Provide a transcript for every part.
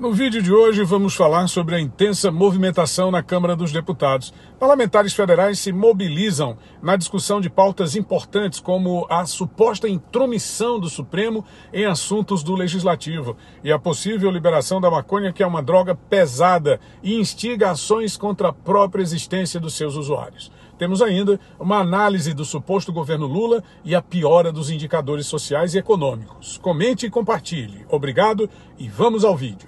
No vídeo de hoje vamos falar sobre a intensa movimentação na Câmara dos Deputados. Parlamentares federais se mobilizam na discussão de pautas importantes como a suposta intromissão do Supremo em assuntos do Legislativo e a possível liberação da maconha, que é uma droga pesada e instiga ações contra a própria existência dos seus usuários. Temos ainda uma análise do suposto governo Lula e a piora dos indicadores sociais e econômicos. Comente e compartilhe. Obrigado e vamos ao vídeo.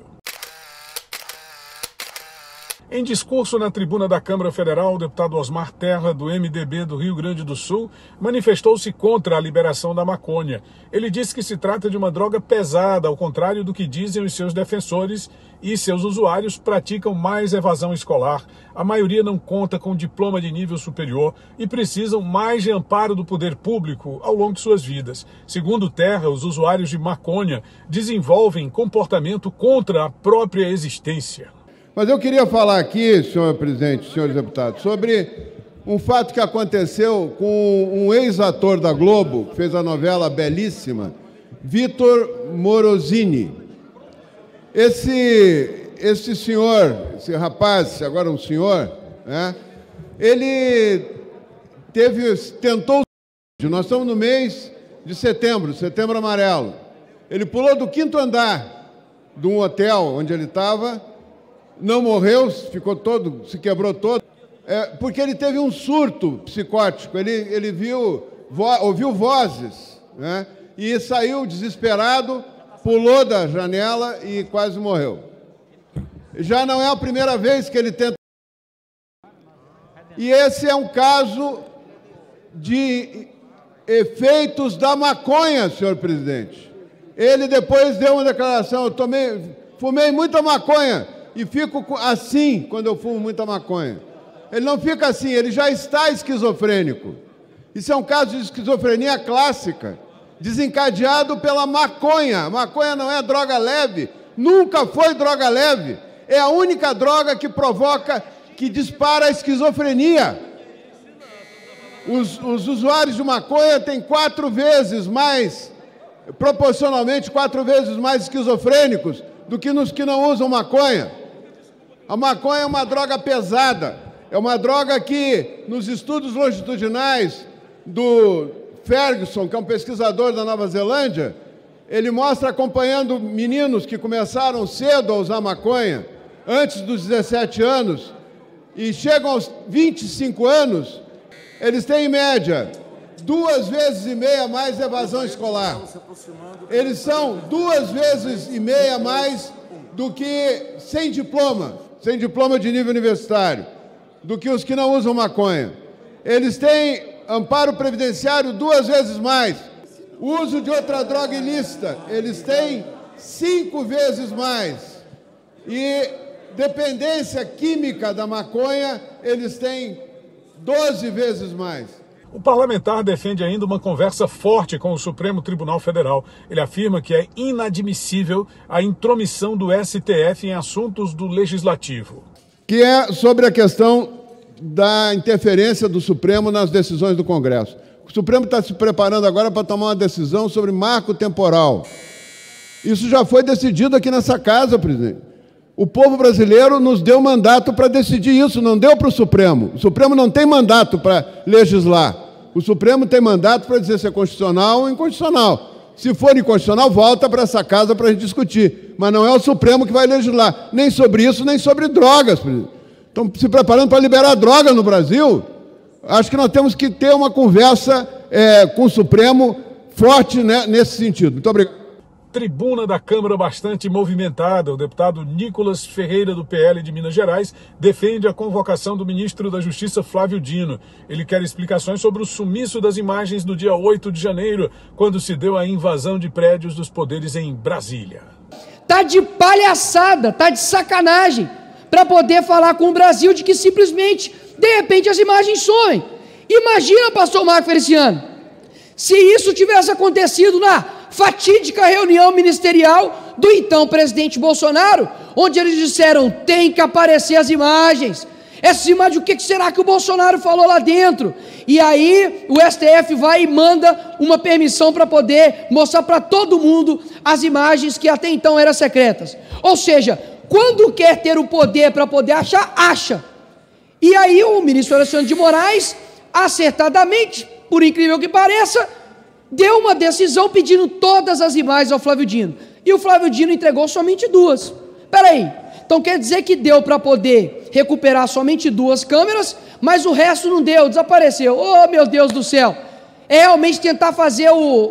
Em discurso na tribuna da Câmara Federal, o deputado Osmar Terra, do MDB do Rio Grande do Sul, manifestou-se contra a liberação da maconha. Ele disse que se trata de uma droga pesada, ao contrário do que dizem os seus defensores, e seus usuários praticam mais evasão escolar. A maioria não conta com diploma de nível superior e precisam mais de amparo do poder público ao longo de suas vidas. Segundo Terra, os usuários de maconha desenvolvem comportamento contra a própria existência. Mas eu queria falar aqui, senhor presidente, senhores deputados, sobre um fato que aconteceu com um ex-ator da Globo, que fez a novela belíssima, Vitor Morosini. Esse senhor, esse rapaz, agora um senhor, né, ele tentou, nós estamos no mês de setembro, setembro amarelo. Ele pulou do 5º andar de um hotel onde ele estava, não morreu, ficou todo, se quebrou todo, porque ele teve um surto psicótico, ele ouviu vozes, né, e saiu desesperado, pulou da janela e quase morreu. Já não é a primeira vez que ele tenta. E esse é um caso de efeitos da maconha, senhor presidente. Ele depois deu uma declaração: eu fumei muita maconha e fico assim quando eu fumo muita maconha. Ele não fica assim, ele já está esquizofrênico. Isso é um caso de esquizofrenia clássica, desencadeado pela maconha. Maconha não é droga leve, nunca foi droga leve. É a única droga que provoca, que dispara a esquizofrenia. Os usuários de maconha têm 4 vezes mais, proporcionalmente 4 vezes mais esquizofrênicos do que nos que não usam maconha. A maconha é uma droga pesada, é uma droga que, nos estudos longitudinais do Ferguson, que é um pesquisador da Nova Zelândia, ele mostra, acompanhando meninos que começaram cedo a usar maconha, antes dos 17 anos, e chegam aos 25 anos, eles têm, em média, 2,5 vezes mais evasão escolar. Eles são 2,5 vezes mais do que sem diploma de nível universitário, do que os que não usam maconha. Eles têm amparo previdenciário 2 vezes mais. O uso de outra droga ilícita, eles têm 5 vezes mais. E dependência química da maconha, eles têm 12 vezes mais. O parlamentar defende ainda uma conversa forte com o Supremo Tribunal Federal. Ele afirma que é inadmissível a intromissão do STF em assuntos do Legislativo. Que é sobre a questão da interferência do Supremo nas decisões do Congresso. O Supremo está se preparando agora para tomar uma decisão sobre marco temporal. Isso já foi decidido aqui nessa casa, presidente. O povo brasileiro nos deu mandato para decidir isso, não deu para o Supremo. O Supremo não tem mandato para legislar. O Supremo tem mandato para dizer se é constitucional ou inconstitucional. Se for inconstitucional, volta para essa casa para a gente discutir. Mas não é o Supremo que vai legislar, nem sobre isso, nem sobre drogas. Estão se preparando para liberar droga no Brasil? Acho que nós temos que ter uma conversa com o Supremo forte, né, nesse sentido. Muito obrigado. Tribuna da Câmara bastante movimentada. O deputado Nicolas Ferreira, do PL de Minas Gerais, defende a convocação do ministro da Justiça, Flávio Dino. Ele quer explicações sobre o sumiço das imagens do dia 8 de janeiro, quando se deu a invasão de prédios dos poderes em Brasília. Tá de palhaçada, tá de sacanagem, para poder falar com o Brasil de que simplesmente, de repente, as imagens somem. Imagina, pastor Marco Feliciano, se isso tivesse acontecido na fatídica reunião ministerial do então presidente Bolsonaro, onde eles disseram: tem que aparecer as imagens. Essas imagens, o que será que o Bolsonaro falou lá dentro? E aí o STF vai e manda uma permissão para poder mostrar para todo mundo as imagens que até então eram secretas. Ou seja, quando quer ter o poder para poder achar, acha. E aí o ministro Alexandre de Moraes, acertadamente, por incrível que pareça, deu uma decisão pedindo todas as imagens ao Flávio Dino. E o Flávio Dino entregou somente 2. Espera aí, então quer dizer que deu para poder recuperar somente 2 câmeras, mas o resto não deu, desapareceu. Oh, meu Deus do céu! É realmente tentar fazer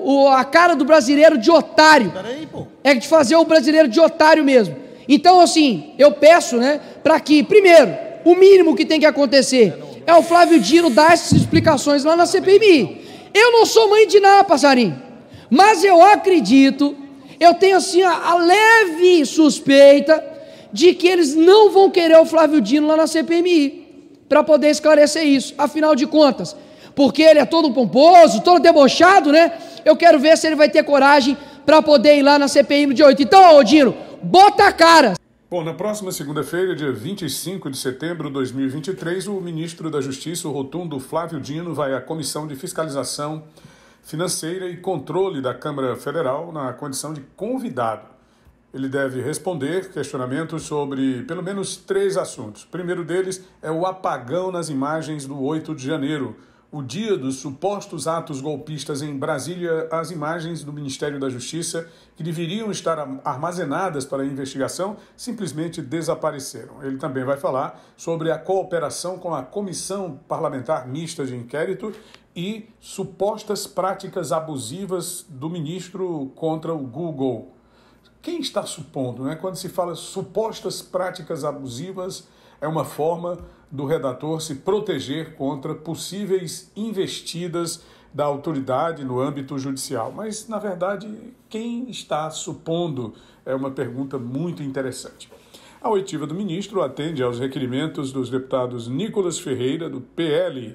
a cara do brasileiro de otário. É de fazer o brasileiro de otário mesmo. Então, assim, eu peço, né, para que, primeiro, o mínimo que tem que acontecer é o Flávio Dino dar essas explicações lá na CPMI. Eu não sou mãe de nada, passarinho, mas eu acredito, eu tenho assim a leve suspeita de que eles não vão querer o Flávio Dino lá na CPMI para poder esclarecer isso, afinal de contas, porque ele é todo pomposo, todo debochado, né? Eu quero ver se ele vai ter coragem para poder ir lá na CPI no dia 8. Então, ô Dino, bota a cara! Bom, na próxima segunda-feira, dia 25 de setembro de 2023, o ministro da Justiça, o rotundo Flávio Dino, vai à Comissão de Fiscalização Financeira e Controle da Câmara Federal na condição de convidado. Ele deve responder questionamentos sobre pelo menos 3 assuntos. O primeiro deles é o apagão nas imagens do 8 de janeiro, o dia dos supostos atos golpistas em Brasília. As imagens do Ministério da Justiça, que deveriam estar armazenadas para a investigação, simplesmente desapareceram. Ele também vai falar sobre a cooperação com a Comissão Parlamentar Mista de Inquérito e supostas práticas abusivas do ministro contra o Google. Quem está supondo, né? Quando se fala supostas práticas abusivas, é uma forma do redator se proteger contra possíveis investidas da autoridade no âmbito judicial. Mas, na verdade, quem está supondo é uma pergunta muito interessante. A oitiva do ministro atende aos requerimentos dos deputados Nicolas Ferreira, do PL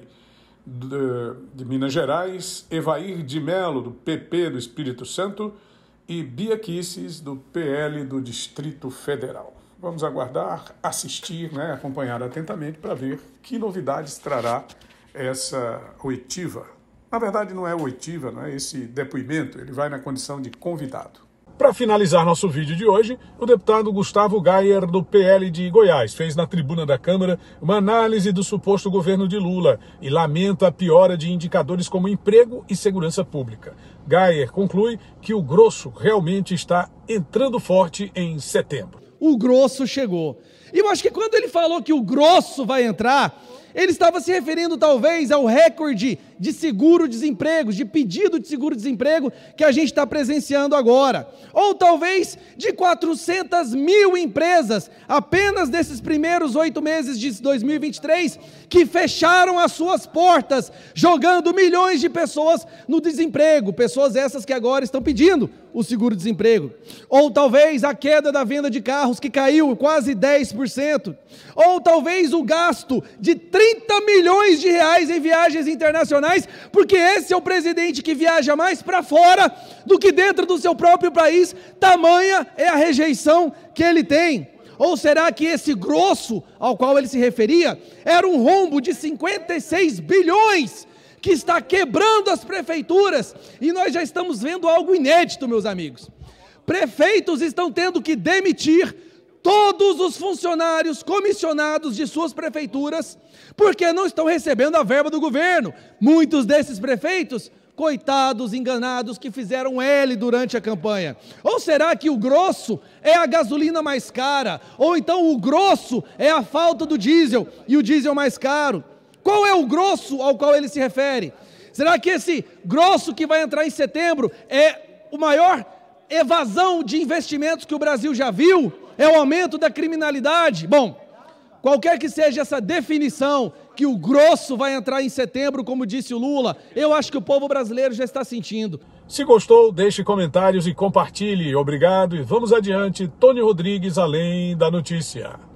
de Minas Gerais, Evair de Mello, do PP do Espírito Santo, e Bia Kicis, do PL do Distrito Federal. Vamos aguardar, assistir, né, acompanhar atentamente para ver que novidades trará essa oitiva. Na verdade, não é oitiva, não é esse depoimento, ele vai na condição de convidado. Para finalizar nosso vídeo de hoje, o deputado Gustavo Gayer, do PL de Goiás, fez na tribuna da Câmara uma análise do suposto governo de Lula e lamenta a piora de indicadores como emprego e segurança pública. Gayer conclui que o grosso realmente está entrando forte em setembro. O grosso chegou. E eu acho que quando ele falou que o grosso vai entrar, ele estava se referindo talvez ao recorde de seguro-desemprego, de pedido de seguro-desemprego que a gente está presenciando agora. Ou talvez de 400 mil empresas, apenas nesses primeiros 8 meses de 2023, que fecharam as suas portas, jogando milhões de pessoas no desemprego. Pessoas essas que agora estão pedindo o seguro-desemprego. Ou talvez a queda da venda de carros, que caiu quase 10%. Ou talvez o gasto de 30 milhões de reais em viagens internacionais, porque esse é o presidente que viaja mais para fora do que dentro do seu próprio país, tamanha é a rejeição que ele tem. Ou será que esse grosso ao qual ele se referia era um rombo de 56 bilhões que está quebrando as prefeituras? E nós já estamos vendo algo inédito, meus amigos. Prefeitos estão tendo que demitir todos os funcionários comissionados de suas prefeituras, porque não estão recebendo a verba do governo. Muitos desses prefeitos, coitados, enganados, que fizeram L durante a campanha. Ou será que o grosso é a gasolina mais cara? Ou então o grosso é a falta do diesel e o diesel mais caro? Qual é o grosso ao qual ele se refere? Será que esse grosso que vai entrar em setembro é o maior evasão de investimentos que o Brasil já viu? É o aumento da criminalidade? Bom, qualquer que seja essa definição, que o grosso vai entrar em setembro, como disse o Lula, eu acho que o povo brasileiro já está sentindo. Se gostou, deixe comentários e compartilhe. Obrigado e vamos adiante. Tony Rodrigues, Além da Notícia.